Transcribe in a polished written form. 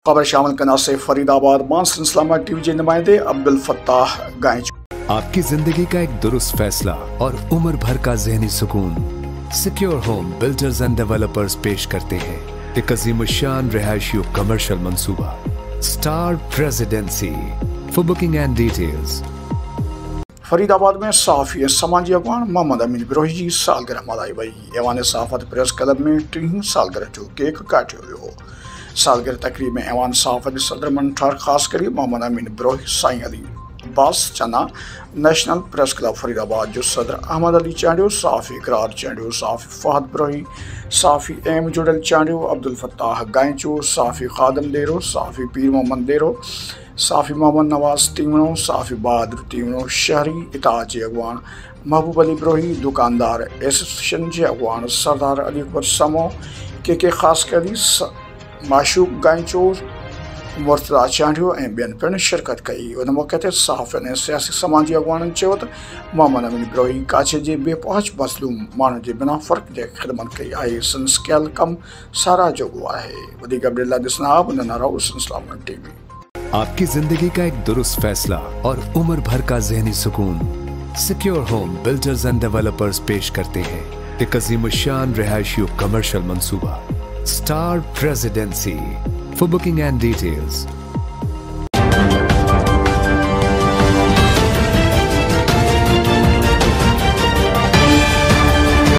खबर शामिल करना से फरीदाबाद मानसर इस्लामाबाद टीवी के नुमाइंदे अब्दुल फत्ताह गाइच। आपकी जिंदगी का एक दुरुस्त फैसला और उम्र भर का ज़हनी सुकून secure home builders and developers पेश करते हैं एक अज़ीमुश्शान रिहायशी और कमर्शियल मंसूबा Star Presidency. For booking and details. Faridabad में सहाफ़ी समाजी अगवान मोहम्मद अमीन बिरोही जी सालगिरह मल्हाई वई। ऐवान सहाफ़त प्रेस क्लब में 3 सालगिरह जो केक काटियो वियो। सालगिरह तकरीब में ऐवान सहाफ़त सदर मंठार ख़ास करी मोहम्मद अमीन बिरोही साईं अली बास चना नेशनल प्रेस क्लब फरीदाबाद जो सदर अहमद अली चांडियो, सहाफ़ी इकरार चांडियो, सहाफ़ी फहद बिरोही, सहाफ़ी एम जुड़ल चांडियो, अब्दुल फत्ताह गायचो, सहाफ़ी खादम देरो, सहाफ़ी पीर मोहम्मद देरो, सहाफ़ी मोहम्मद नवाज तीमनो, सहाफ़ी बहादुर तीमनो, शहरी इताज अगवान महबूब अली बिरोही, दुकानदार एसोसिएशन के अगवान सरदार अली अकबर समो के ख़ास करी माशूक गायचो, मुर्तज़ा चांडियो ऐं ॿियनि पिणु शिरकत कई। उन मौक़े ते सहाफ़ियुनि ऐं सियासी समाजी अगवाननि चयो त मोहम्मद अमीन बिरोही काछे जे बेपहुच मज़लूम माण्हुनि जे बिना फ़र्क़ जे ख़िदमत कई आहे। संस कयल कमु साराह जोॻो आहे। वधीक अपडेट लाइ ॾिसंदा आहियो बंदना रहो इस्लामाबाद टीवी। आपकी जिंदगी का एक दुरुस्त फैसला और उम्र भर का ज़हनी सुकून secure home builders and developers पेश करते हैं एक अज़ीमुश्शान रिहायशी और कमर्शियल मंसूबा Star Presidency. For booking and details,